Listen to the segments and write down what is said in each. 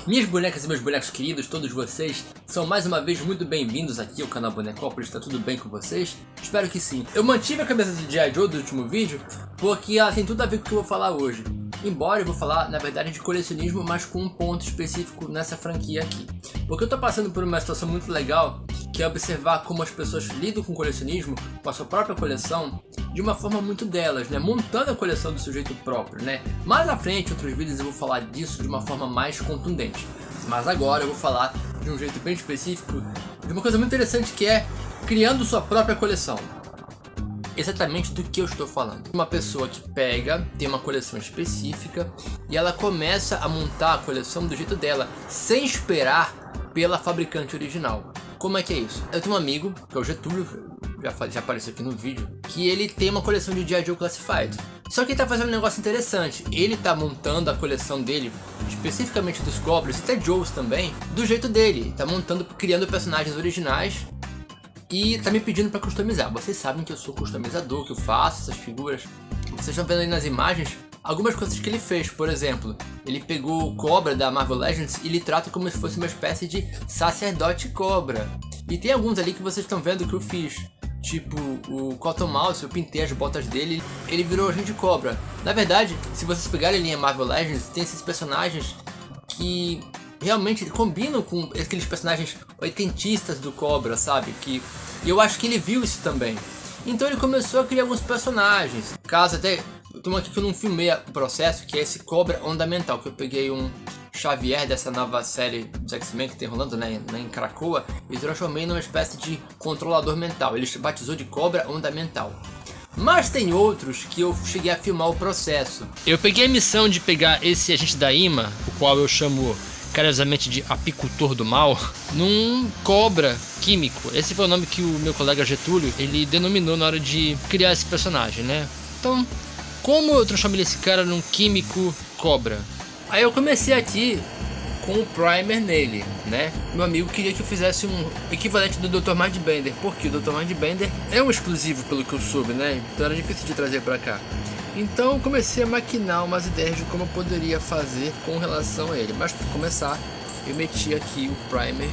Minhas bonecas e meus bonecos queridos, todos vocês, são mais uma vez muito bem-vindos aqui ao canal Bonecópolis. Tá tudo bem com vocês? Espero que sim. Eu mantive a cabeça de G.I. Joe do último vídeo porque ela tem tudo a ver com o que eu vou falar hoje. Embora eu vou falar, na verdade, de colecionismo, mas com um ponto específico nessa franquia aqui. Porque eu tô passando por uma situação muito legal, que é observar como as pessoas lidam com o colecionismo, com a sua própria coleção, de uma forma muito delas, né? Montando a coleção do seu jeito próprio, né? Mais à frente, em outros vídeos, eu vou falar disso de uma forma mais contundente. Mas agora eu vou falar de um jeito bem específico, de uma coisa muito interessante, que é criando sua própria coleção. Exatamente do que eu estou falando. Uma pessoa que pega, tem uma coleção específica e ela começa a montar a coleção do jeito dela, sem esperar pela fabricante original. Como é que é isso? Eu tenho um amigo, que é o Getúlio, já apareceu aqui no vídeo, que ele tem uma coleção de G.I. Joe Classified. Só que ele tá fazendo um negócio interessante. Ele tá montando a coleção dele, especificamente dos Goblins e até Joes também, do jeito dele. Tá montando, criando personagens originais. E tá me pedindo pra customizar. Vocês sabem que eu sou customizador, que eu faço essas figuras. Vocês estão vendo aí nas imagens algumas coisas que ele fez. Por exemplo, ele pegou o Cobra da Marvel Legends e ele trata como se fosse uma espécie de sacerdote Cobra. E tem alguns ali que vocês estão vendo que eu fiz. Tipo, o Cottonmouth, eu pintei as botas dele, ele virou agente Cobra. Na verdade, se vocês pegarem a linha Marvel Legends, tem esses personagens que realmente combinam com aqueles personagens oitentistas do Cobra, sabe? E eu acho que ele viu isso também. Então ele começou a criar alguns personagens. Caso até, tem um aqui que eu não filmei o processo, que é esse Cobra Ondamental, que eu peguei um Xavier dessa nova série dos X-Men que tem rolando, né, em Krakoa, e transformei numa espécie de controlador mental. Ele batizou de Cobra Ondamental. Mas tem outros que eu cheguei a filmar o processo. Eu peguei a missão de pegar esse agente da IMA, o qual eu chamo carinhosamente de apicultor do mal, num cobra químico. Esse foi o nome que o meu colega Getúlio, ele denominou na hora de criar esse personagem, né? Então, como eu transformei esse cara num químico cobra? Aí eu comecei aqui com o primer nele, né? Meu amigo queria que eu fizesse um equivalente do Dr. Mindbender, porque o Dr. Mindbender é um exclusivo, pelo que eu soube, né? Então era difícil de trazer pra cá. Então eu comecei a maquinar umas ideias de como eu poderia fazer com relação a ele. Mas para começar, eu meti aqui o primer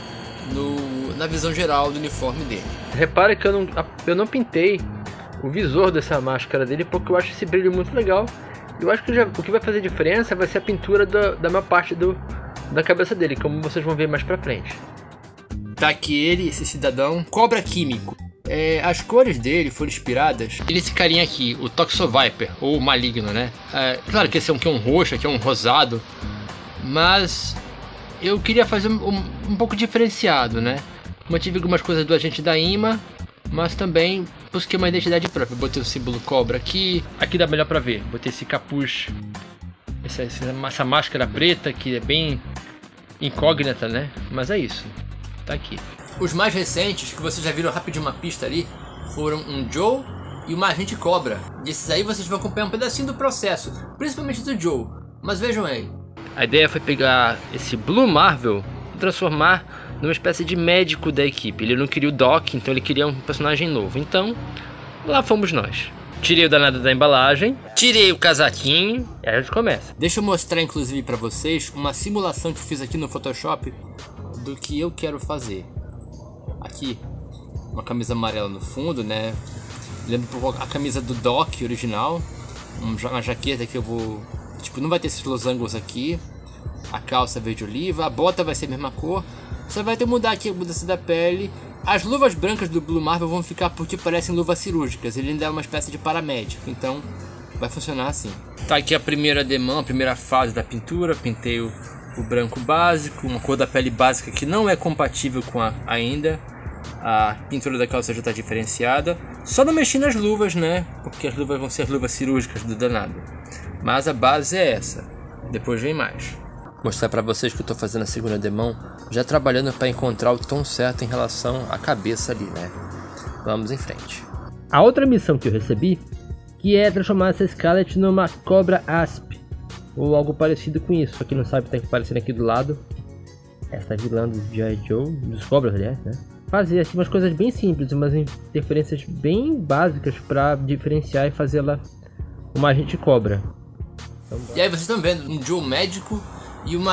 na visão geral do uniforme dele. Repara que eu não pintei o visor dessa máscara dele, porque eu acho esse brilho muito legal. Eu acho que o que vai fazer diferença vai ser a pintura da maior parte da cabeça dele, como vocês vão ver mais pra frente. Tá aqui ele, esse cidadão, Cobra Químico. As cores dele foram inspiradas nesse carinha aqui, o Toxoviper, ou Maligno, né? Claro que esse aqui é um roxo, aqui é um rosado, mas eu queria fazer um pouco diferenciado, né? Mantive algumas coisas do agente da IMA, mas também busquei uma identidade própria. Botei o símbolo Cobra aqui dá melhor pra ver. Botei esse capuz, essa máscara preta que é bem incógnita, né? Mas é isso, tá aqui. Os mais recentes, que vocês já viram rapidinho uma pista ali, foram um Joe e uma agente Cobra. Desses aí vocês vão acompanhar um pedacinho do processo, principalmente do Joe. Mas vejam aí. A ideia foi pegar esse Blue Marvel e transformar numa espécie de médico da equipe. Ele não queria o Doc, então ele queria um personagem novo. Então, lá fomos nós. Tirei o danado da embalagem, tirei o casaquinho e aí a gente começa. Deixa eu mostrar inclusive pra vocês uma simulação que eu fiz aqui no Photoshop do que eu quero fazer. Aqui, uma camisa amarela no fundo, né? Lembra a camisa do Doc original. Uma jaqueta que eu vou... Tipo, não vai ter esses losangos aqui. A calça verde oliva, a bota vai ser a mesma cor. Só vai ter que mudar aqui a mudança da pele. As luvas brancas do Blue Marvel vão ficar porque parecem luvas cirúrgicas. Ele ainda é uma espécie de paramédico, então vai funcionar assim. Tá aqui a primeira demão, a primeira fase da pintura. Pintei o branco básico, uma cor da pele básica que não é compatível com ainda. A pintura da calça já está diferenciada. Só não mexi nas luvas, né? Porque as luvas vão ser as luvas cirúrgicas do danado. Mas a base é essa. Depois vem mais. Mostrar para vocês que eu estou fazendo a segunda demão, já trabalhando para encontrar o tom certo em relação à cabeça ali, né? Vamos em frente. A outra missão que eu recebi, que é transformar essa Scarlet numa Cobra Asp, ou algo parecido com isso. Pra quem não sabe, tá aparecendo aqui do lado essa vilã do G.I. Joe, dos Cobras, aliás, né? Fazer assim umas coisas bem simples, umas interferências bem básicas para diferenciar e fazê-la uma agente Cobra. Então, e aí vocês estão vendo um Joe médico e uma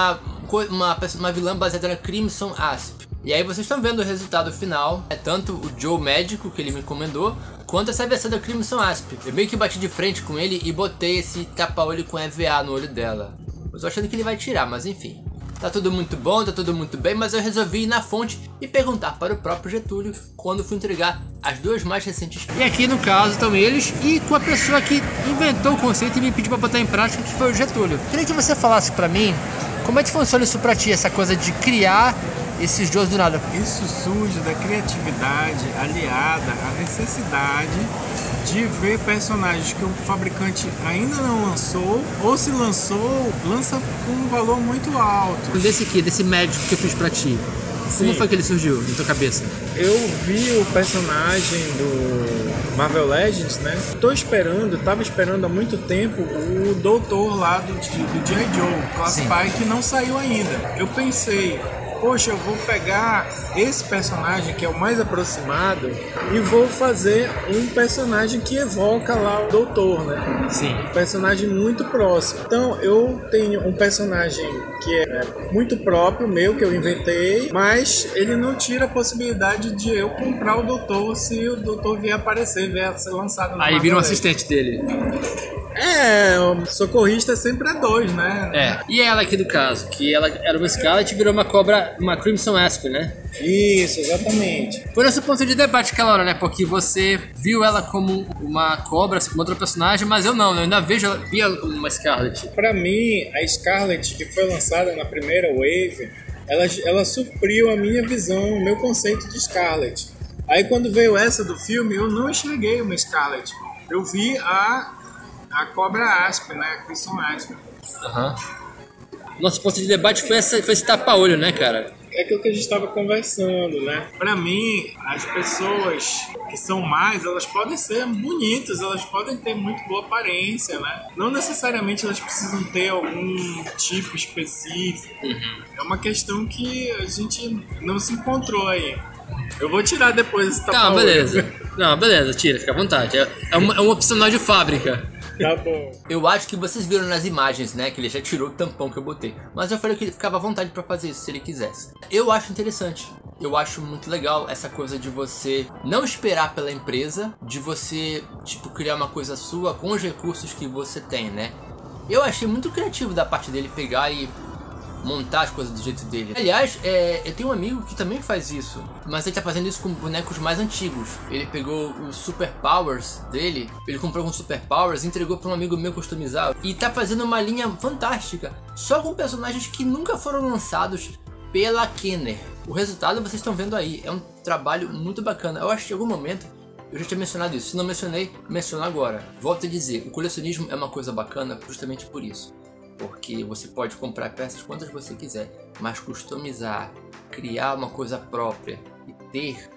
uma vilã baseada na Crimson Asp. E aí vocês estão vendo o resultado final, é tanto o Joe médico que ele me encomendou, quanto essa versão da Crimson Asp. Eu meio que bati de frente com ele e botei esse tapa-olho com EVA no olho dela. Eu tô achando que ele vai tirar, mas enfim. Tá tudo muito bom, tá tudo muito bem, mas eu resolvi ir na fonte e perguntar para o próprio Getúlio quando fui entregar as duas mais recentes. E aqui no caso estão eles e com a pessoa que inventou o conceito e me pediu para botar em prática, que foi o Getúlio. Queria que você falasse para mim como é que funciona isso pra ti, essa coisa de criar esses jogos do nada. Isso surge da criatividade aliada à necessidade de ver personagens que o fabricante ainda não lançou, ou se lançou, lança com um valor muito alto. Desse médico que eu fiz pra ti, como foi que ele surgiu na tua cabeça? Eu vi o personagem do Marvel Legends, né? Tava esperando há muito tempo o doutor lá do G.I. Joe, Classify, que não saiu ainda. Eu pensei, poxa, eu vou pegar esse personagem que é o mais aproximado e vou fazer um personagem que evoca lá o doutor, né? Sim. Um personagem muito próximo. Então eu tenho um personagem que é muito próprio meu, que eu inventei, mas ele não tira a possibilidade de eu comprar o doutor se o doutor vier aparecer, vier ser lançado no Aí vira um assistente dele. O socorrista sempre é 2, né? É. E ela aqui do caso, que ela era uma Scarlet e virou uma cobra, uma Crimson Asp, né? Isso, exatamente. Foi nosso ponto de debate aquela hora, né? Porque você viu ela como uma cobra, como outra personagem, mas eu não, eu ainda via uma Scarlet. Pra mim, a Scarlet que foi lançada na primeira Wave, ela supriu a minha visão, o meu conceito de Scarlet. Aí quando veio essa do filme, eu não enxerguei uma Scarlet. Eu vi a Cobra Asp, né? A Crimson Asp. Aham. Nosso ponto de debate foi esse tapa-olho, né, cara? É aquilo que a gente estava conversando, né? Pra mim, as pessoas que são mais, elas podem ser bonitas, elas podem ter muito boa aparência, né? Não necessariamente elas precisam ter algum tipo específico. É uma questão que a gente não se encontrou aí. Eu vou tirar depois esse tapa-olho. beleza. Não, beleza, tira, fica à vontade. É um opcional de fábrica. Tá bom. Eu acho que vocês viram nas imagens, né, que ele já tirou o tampão que eu botei. Mas eu falei que ele ficava à vontade pra fazer isso, se ele quisesse. Eu acho interessante. Eu acho muito legal essa coisa de você não esperar pela empresa, de você, tipo, criar uma coisa sua com os recursos que você tem, né? Eu achei muito criativo da parte dele pegar e montar as coisas do jeito dele. Aliás, eu tenho um amigo que também faz isso, mas ele tá fazendo isso com bonecos mais antigos. Ele pegou os Super Powers dele, ele comprou com Super Powers, entregou para um amigo meu customizar e tá fazendo uma linha fantástica, só com personagens que nunca foram lançados pela Kenner. O resultado vocês estão vendo aí, é um trabalho muito bacana. Eu acho que em algum momento eu já tinha mencionado isso, se não mencionei, menciono agora. Volto a dizer, o colecionismo é uma coisa bacana justamente por isso. Porque você pode comprar peças quantas você quiser, mas customizar, criar uma coisa própria e ter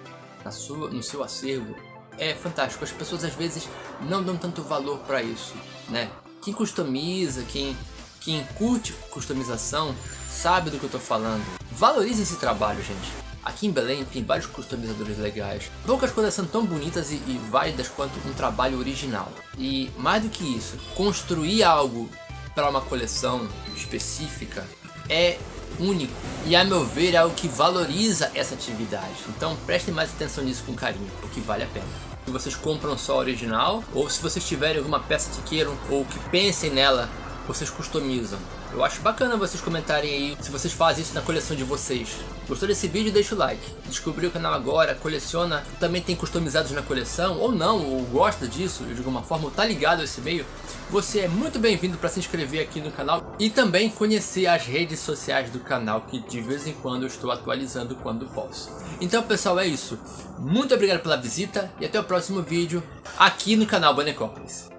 no seu acervo é fantástico. As pessoas às vezes não dão tanto valor para isso, né? Quem customiza, quem curte customização, sabe do que eu tô falando. Valorize esse trabalho, gente. Aqui em Belém tem vários customizadores legais. Poucas coisas são tão bonitas e válidas quanto um trabalho original. E mais do que isso, construir algo para uma coleção específica é único e, a meu ver, é algo que valoriza essa atividade. Então prestem mais atenção nisso com carinho, porque vale a pena. Se vocês compram só a original, ou se vocês tiverem alguma peça que queiram ou que pensem nela, vocês customizam. Eu acho bacana vocês comentarem aí se vocês fazem isso na coleção de vocês. Gostou desse vídeo? Deixa o like. Descobriu o canal agora, coleciona, também tem customizados na coleção, ou não, ou gosta disso de alguma forma, ou tá ligado a esse meio, você é muito bem-vindo para se inscrever aqui no canal e também conhecer as redes sociais do canal, que de vez em quando eu estou atualizando quando posso. Então, pessoal, é isso. Muito obrigado pela visita e até o próximo vídeo aqui no canal Bonecópolis.